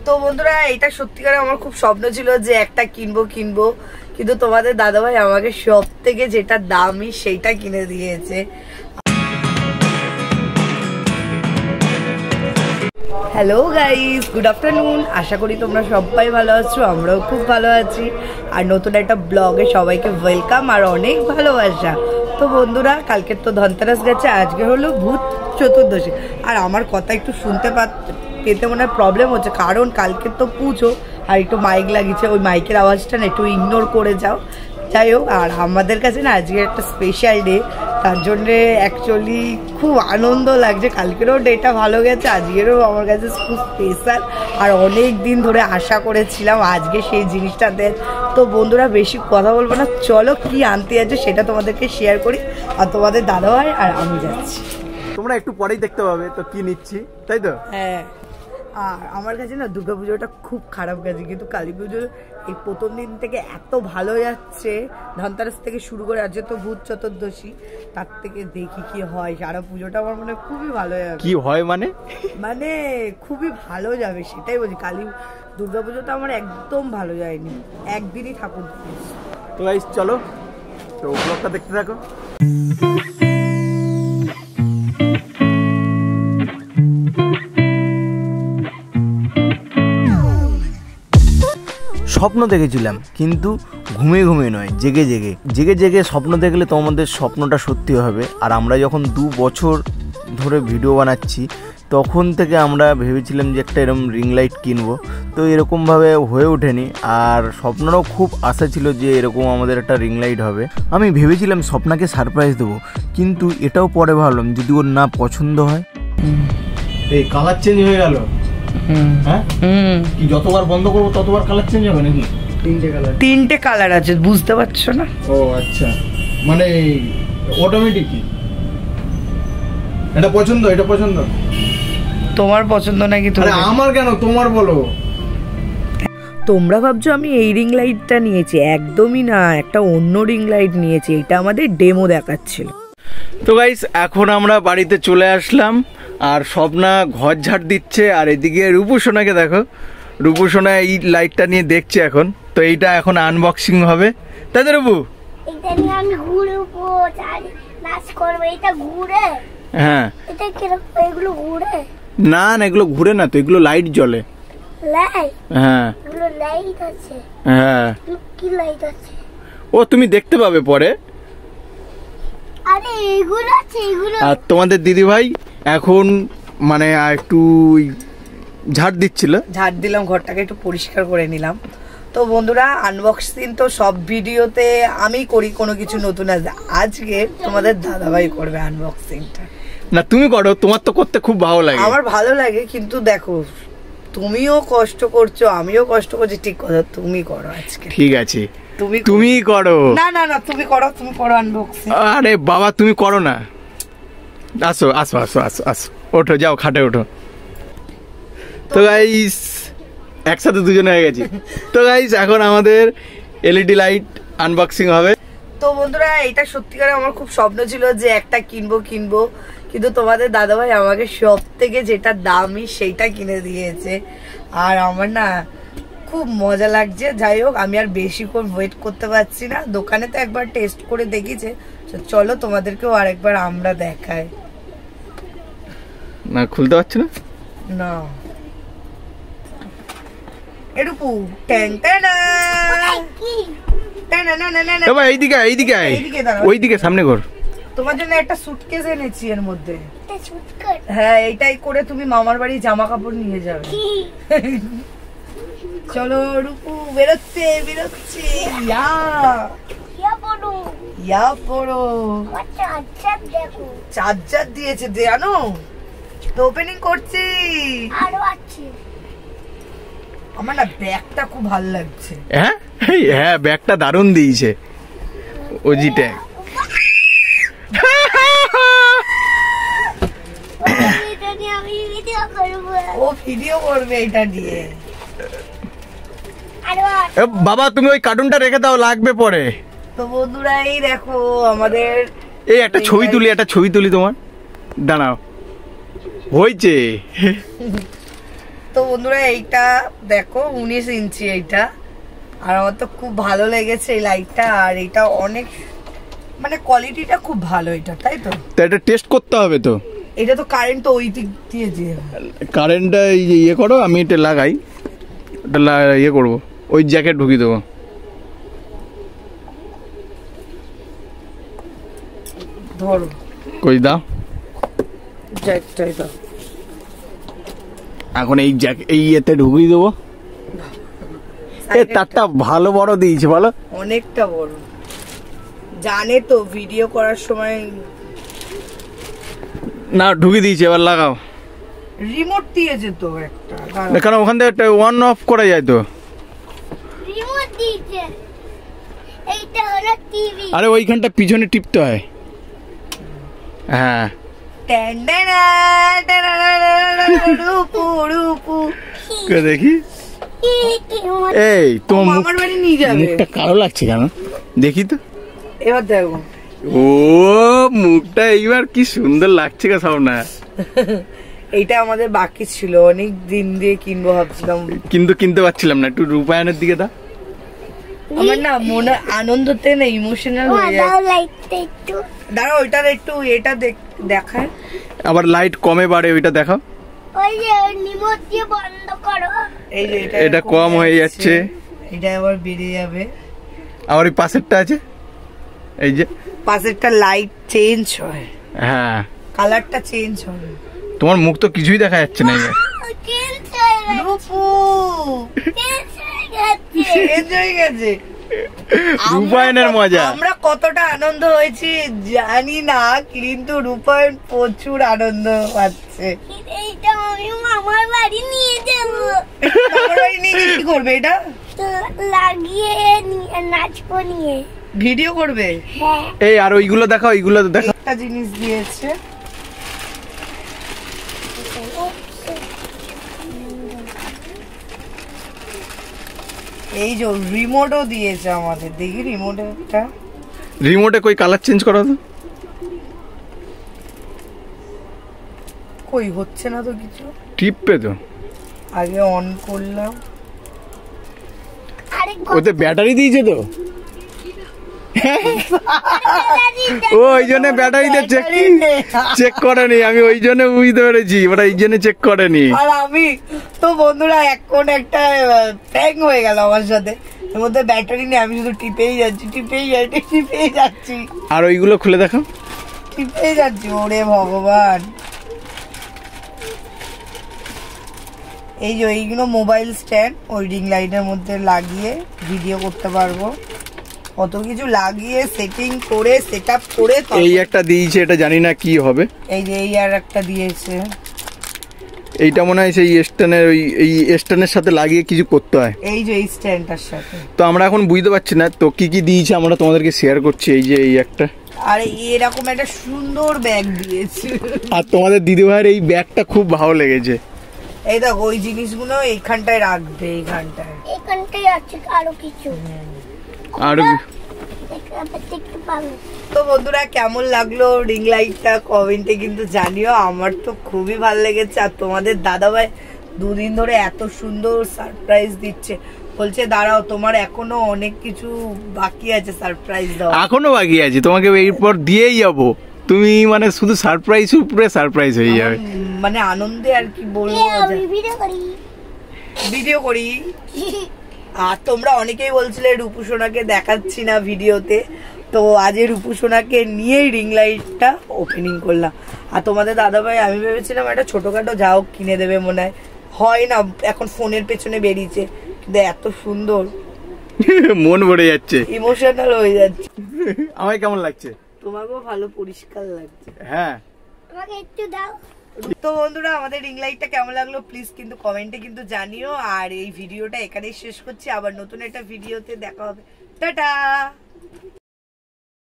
তো বন্ধুরা এটা সত্যিকারে আমার খুব স্বপ্ন ছিল যে একটা কিনবো কিন্তু তোমাদের দাদাভাই আমাকে সব থেকে যেটা দামি সেইটা কিনে দিয়েছে। Hello guys, good afternoon. আশা করি তোমরা সবাই ভালো আছো, আমরাও খুব ভালো আছি। আর নতুন একটা ব্লগে সবাইকে ওয়েলকাম আর অনেক ভালোবাসা। তো বন্ধুরা কালকে তো ধনতেরাস গেছে, আজকে হলো ভূত চতুর্দশী। আর আমার কথা একটু শুনতে পেতে মনে হয় প্রবলেম হচ্ছে, কারণ কালকে তো পুজো আর একটু মাইক লাগিয়েছে, ওই মাইকের আওয়াজটা না একটু ইগনোর করে যাও। যাই হোক, আর আমাদের কাছে না আজকে একটা স্পেশাল ডে, তার জন্যে অ্যাকচুয়ালি খুব আনন্দ লাগছে। কালকেরও ডেটা ভালো গেছে, আজকেরও আমার কাছে খুব স্পেশাল আর অনেক দিন ধরে আশা করেছিলাম আজকে সেই জিনিসটাতে। তো বন্ধুরা বেশি কথা বলবো না, চলো কি আনতে আছে সেটা তোমাদেরকে শেয়ার করি। আর তোমাদের দাদাভাই আর আমি যাচ্ছি, তোমরা একটু পরেই দেখতে পাবে তো কি নিচ্ছি, তাই তো? হ্যাঁ। আর আমার কাছে না দুর্গাপুজোটা খুব খারাপ গেছে, কিন্তু কালী পুজো এই প্রথম দিন থেকে এত ভালো যাচ্ছে। ধনতেরাস থেকে শুরু করে আজকে তো ভূত চতুর্দশী, তার থেকে দেখি কি হয়। সারা পুজোটা আমার মনে খুবই ভালো যাবে। কি হয় মানে খুবই ভালো যাবে, সেটাই বলছি। কালী দুর্গাপুজোটা আমার একদম ভালো যায়নি, একদিনই ঠাকুর। তো গাইস চলো, তো ব্লগটা দেখতে থাকো। স্বপ্ন দেখেছিলাম, কিন্তু ঘুমিয়ে নয়, জেগে স্বপ্ন দেখলে তোমাদের স্বপ্নটা সত্যি হবে। আর আমরা যখন 2 বছর ধরে ভিডিও বানাচ্ছি তখন থেকে আমরা ভেবেছিলাম যে একটা এরকম রিং লাইট কিনবো, তো এরকমভাবে হয়ে ওঠেনি। আর স্বপ্নেরও খুব আশা ছিল যে এরকম আমাদের একটা রিং লাইট হবে। আমি ভেবেছিলাম স্বপ্নাকে সারপ্রাইজ দেবো, কিন্তু এটাও পরে ভাবলাম যদি ওর না পছন্দ হয়। এই কালার চেঞ্জ হয়ে গেল। কি যতবার বন্ধ করবো ততবার কালার চেঞ্জ হবে নাকি? তিনটে কালার আছে, বুঝতে পারছো না? ও আচ্ছা, মানে অটোমেটিক। এটা পছন্দ তোমার পছন্দ নাকি? আমার কেন, তোমার বলো। তোমরা ভাবছো আমি এই রিং লাইটটা নিয়েছি, একদমই না, একটা অন্য রিং লাইট নিয়েছি। এটা আমাদের ডেমো দেখাচ্ছিল। তো গাইস এখন আমরা বাড়িতে চলে আসলাম, আর স্বপ্না ঘর ঝাড় দিচ্ছে। আর এদিকে রূপসোনাকে দেখো, রূপসোনা এই লাইটটা নিয়ে দেখছে এখন। তো এইটা এখন আনবক্সিং হবে, তাই তো রূপু? এটা নিয়ে আমি ঘুরবো, নাচ করবো। এটা ঘুরে? হ্যাঁ। এটা কি এগুলো ঘুরে? না না, এগুলো ঘুরে না তো, এগুলো লাইট জ্বলে। লাইট? হ্যাঁ এগুলো লাইট আছে। হ্যাঁ। কি লাইট আছে? ও তুমি দেখতে পাবে পরে। আরে এগুলো আছে, এগুলো। আর তোমাদের দিদি ভাই এখন মানে একটু ঝাড় দিচ্ছিল। ঝাড় দিলাম, ঘরটাকে একটু পরিষ্কার করে নিলাম। তো বন্ধুরা আনবক্সিং তো সব ভিডিওতে আমি করি, কোনো কিছু নতুন আসবে। আজকে তোমাদের দাদাভাই করবে আনবক্সিংটা। না তুমি করো, তোমার তো করতে খুব ভালো লাগে। আমার ভালো লাগে, কিন্তু দেখো তুমিও কষ্ট করছো, আমিও কষ্ট করছি, ঠিক কথা। তুমি করো আজকে। ঠিক আছে, তুমি করো। না না না, তুমি করো আনবক্সিং। আরে বাবা তুমি করো না, আসো আসো আসো আসো আসো, ওঠো, যাও খাটে ওঠো। তো গাইস একসাথে দুজনে হয়ে গেছি। তো গাইস এখন আমাদের এলইডি লাইট আনবক্সিং হবে। তো বন্ধুরা এটা সত্যিকারে আমার খুব স্বপ্ন ছিল যে একটা কিনবো, কিন্তু তোমাদের দাদাভাই আমাকে সব থেকে যেটা দামি সেইটা কিনে দিয়েছে। আর আমার না খুব মজা লাগছে। যাই হোক, আমি আর বেশিক্ষণ ওয়েট করতে পারছি না। দোকানে তো একবার টেস্ট করে দেখিয়েছে, চলো তোমাদেরকেও আরেকবার আমরা দেখাই। না খুলতে পারছি না। না এরকু এইদিকে সামনে ঘর। তোমার জন্য একটা সুটকেস এনেছি, এর মধ্যে। হ্যাঁ, এইটাই করে তুমি মামার বাড়ি জামা কাপড় নিয়ে যাবে। চলো রূপু, বেরোচ্ছে। ইয়া পড়ো। চার্জার দিয়েছে জানো তো, ওপেনিং করছি। আমার না ব্যাগটা খুব ভালো লাগছে। হ্যাঁ ব্যাগটা দারুণ দিয়েছে ওজিটা। ও ভিডিও করবে এটা দিয়ে। বাবা তুমি ওই কার্টুনটা রেখে দাও, লাগবে পরে। তো বন্ধুরা এই দেখো আমাদের, এই একটা ছবি তুলি তোমার, দাঁড়াও। হয়েছে তো বন্ধুরা এইটা দেখো 19 ইঞ্চি এইটা, আর আমার তো খুব ভালো লেগেছে এই লাইটটা। আর এটা অনেক মানে কোয়ালিটিটা খুব ভালো এটা, তাই তো? তো এটা টেস্ট করতে হবে তো। এটা তো কারেন্ট তো ওই দিক দিয়ে দিয়ে কারেন্টটা ইয়ে করো, আমি এটা লাগাই, ওটা ইয়ে করবো, ওই জ্যাকেট ঢুকিয়ে দেবো। ধরো কই দাও জ্যাকটাই দাও। এখন এই জ্যাকেট এই ইয়েতে ঢুকিয়ে দেবো। তারটা ভালো বড় দিয়েছে বলো, অনেকটা বড়। জানে তো ভিডিও করার সময় না ঢুকিয়ে দিয়েছে, এবার লাগাও। রিমোট দিয়েছে তো একটা, এখানে ওখান থেকে অন অফ করা যায় তো। রিমোট দিয়েছে, এইটা হলো টিভি। আরে ওইখানটা পিছনে টিপতে হয়। হ্যাঁ দেখি। এই তোমার মুখটা কালো লাগছে কেন দেখি তো। এবার দেখো, ও মুখটা এইবার কি সুন্দর লাগছে গো স্বপ্না। এইটা আমাদের বাকি ছিল, অনেক দিন দিয়ে কিনবো ভাবছিলাম, কিন্তু কিনতে পারছিলাম না। একটু রূপায়ণের দিকে দাও। আমার না মনে আনন্দতে না ইমোশনাল হয়ে লাইটটা একটু দাঁড়াও, ওইটার একটু এটা দেখায়। আবার লাইট কমে বাড়ে, ওইটা দেখাও। ওই যে রিমোট দিয়ে বন্ধ করো। এই যে এটা কম হয়ে যাচ্ছে, এটা আবার বেড়ে যাবে। আবার ওই পাশেরটা আছে, এই যে পাশেরটা লাইট চেঞ্জ হয়, হ্যাঁ কালারটা চেঞ্জ হয়। তোমার মুখ তো কিছুই দেখা যাচ্ছে না। রূপায়ণের মজা আমরা কতটা আনন্দ হয়েছি জানি না, কিন্তু রূপায়ণ প্রচুর আনন্দ পাচ্ছে। এইটা আমি মামার বাড়ি নিয়ে যাবো। মামার বাড়ি নিয়ে গিয়ে কি করবে? এটা লাগিয়ে নাচবো নিয়ে, ভিডিও করবে। হ্যাঁ এই আর ওইগুলো দেখাও, ওইগুলো দেখাও। একটা জিনিস দিয়েছে, এই যে রিমোটও দিয়েছে আমাদের। দেখি রিমোটটা, রিমোটে কই কালার চেঞ্জ করা তো, কই হচ্ছে না তো কিছু। টিপবে তো। আগে অন করলাম, ওতে ব্যাটারি দিয়েছে তো। ও ওই জন্য ব্যাটারিতে চেক করেনি, আমি ওই জন্য বুঝতে পেরেছি ওরা এই জন্য চেক করেনি। আর আমি তো বন্ধুরা এখন একটা প্র্যাঙ্ক হয়ে গেল আমার সাথে, এর মধ্যে ব্যাটারি নেই, আমি শুধু টিপেই যাচ্ছি। আর ওইগুলো খুলে দেখো, টিপেই যাচ্ছি। ওরে ভগবান, এই যে এইগুলো মোবাইল স্ট্যান্ড, ওই রিং লাইটের মধ্যে লাগিয়ে ভিডিও করতে পারবো। কত কিছু লাগিয়ে সেটিং করে সেট আপ করে এই একটা দিয়েছে, এটা জানি না কি হবে। এই যে এই আর একটা দিয়েছে, এইটা মনে হয় সেই স্ট্যান্ডের, ওই এই স্ট্যান্ডের সাথে লাগিয়ে কিছু করতে হয়। এই যে এই স্ট্যান্ডটার সাথে। তো আমরা এখন বুঝতে পারছি না তো কি কি দিয়েছে, আমরা তোমাদেরকে শেয়ার করছি। এই যে এই একটা, আর এরকম একটা সুন্দর ব্যাগ দিয়েছে। আর তোমাদের দিদিভাইয়ের এই ব্যাগটা খুব ভালো লেগেছে। এই দেখো ওই জিনিসগুলো এইখানটায় রাখবে, এইখানটায় আছে আরো কিছু। আর তো বন্ধুরা কেমন লাগলো রিং লাইটটা কমেন্টে কিন্তু জানিও। আমার তো খুবই ভালো লেগেছে। আর তোমাদের দাদাভাই দুদিন ধরে এত সুন্দর সারপ্রাইজ দিচ্ছে, বলছে দাঁড়াও তোমার এখনো অনেক কিছু বাকি আছে সারপ্রাইজ দাও। এখনো বাকি আছে, তোমাকে এরপর দিয়েই যাবো। তুমি মানে শুধু সারপ্রাইজ উপরে সারপ্রাইজ হয়ে যাবে। মানে আনন্দে আর কি বলবো, ভিডিও করি। আর তোমরা অনেকেই বলছিলে রূপুসোনাকে দেখাচ্ছি না ভিডিওতে, তো আজ রূপুসোনাকে নিয়েই রিং লাইটটা ওপেনিং করলাম। আর তোমাদের দাদাভাই আমি ভেবেছিলাম একটা ছোটখাটো যাও কিনে দেবে, মনে হয় না, এখন ফোনের পেছনে বেরিয়েছে, কিন্তু এত সুন্দর মন ভরে যাচ্ছে, ইমোশনাল হয়ে যাচ্ছে। আমায় কেমন লাগছে? তোমাকেও ভালো পরিষ্কার লাগছে। হ্যাঁ আমাকে একটু দাও। তো বন্ধুরা আমাদের রিং লাইটটা কেমন লাগলো প্লিজ কিন্তু কমেন্টে কিন্তু জানিও। আর এই ভিডিওটা এখানেই শেষ করছি, আবার নতুন একটা ভিডিওতে দেখা হবে। টাটা।